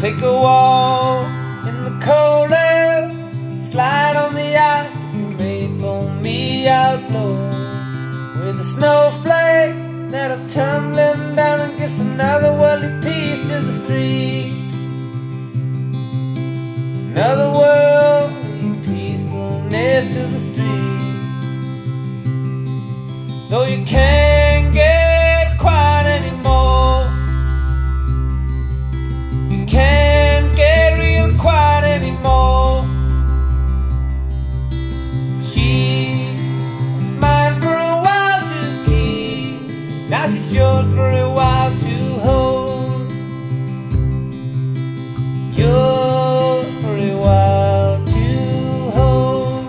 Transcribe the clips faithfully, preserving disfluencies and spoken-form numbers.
take a walk in the cold air, slide on the ice that you made for me out low, with the snowflakes that are tumbling down and gives another worldly peace to the street. Another worldly peacefulness to the street. Though you can't get quiet anymore, you can't get real quiet anymore. She was mine for a while to keep, now she's yours for a while to hold. Yours for a while to hold.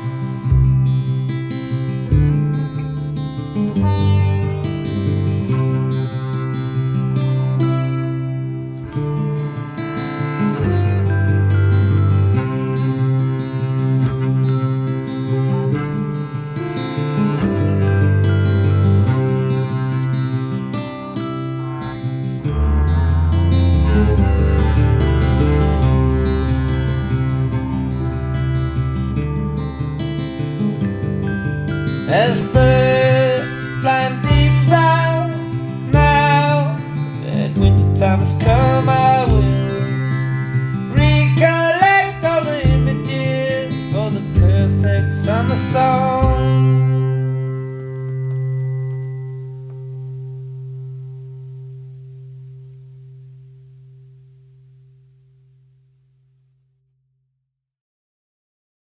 As birds flying deep south, now that winter time has come, I will recollect all the images for the perfect summer song.